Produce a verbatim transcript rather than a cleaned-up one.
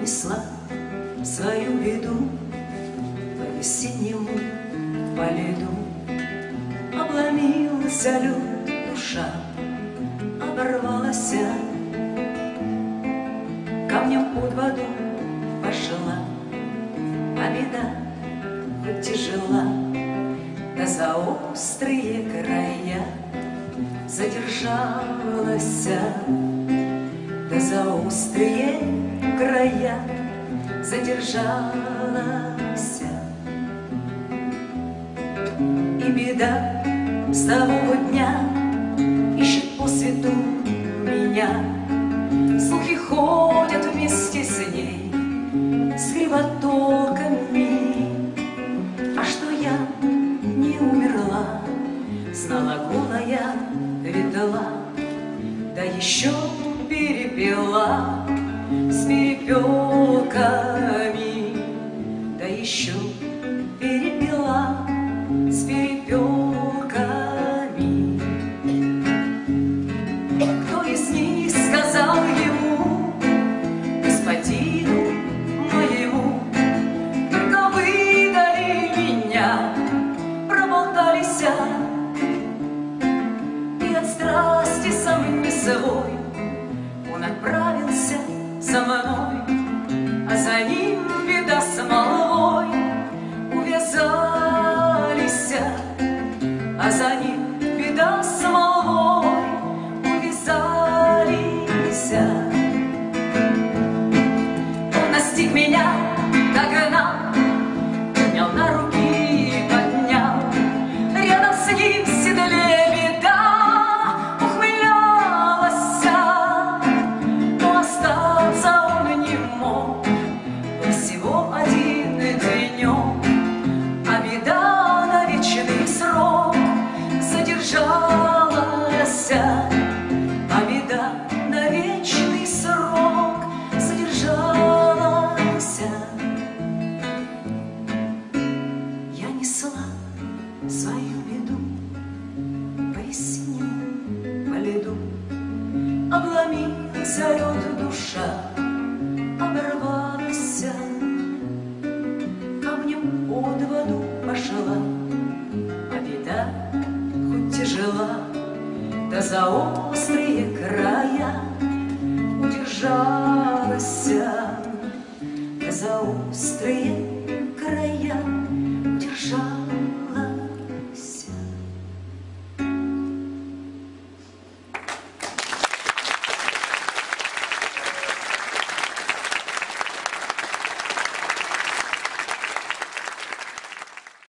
несла свою беду по весеннему, по льду. Обломился лед, душа оборвалась, камнем под воду пошла, а беда хоть тяжела, да за острые края задержалась, да за острые края задержалась. И беда с того дня ищет по свету меня, слухи ходят вместе с ней, с кривотолками. А что я не умерла, знала голая, видала, да еще перепела с перепелками, да еще перепела с перепелками. Кто из них сказал ему, господину моему, только выдали меня, проболтались, и от страсти сам не свой он отправился за мной, а за ним беда с молвой увязались, а за ним беда с молвой увязались. Он настиг меня, догнал, поднял на руки, поднял, рядом с ним в седле беда ухмылялась, но остаться он не мог, был всего один денек, а беда на вечный срок задержалась, а беда на вечный срок задержалась. Я несла свою беду по весеннему, по льду, обломился лед, душа оборвалась, камнем под воду пошла, а беда хоть тяжела, да за острые края удержалась, да за острые края удержалась.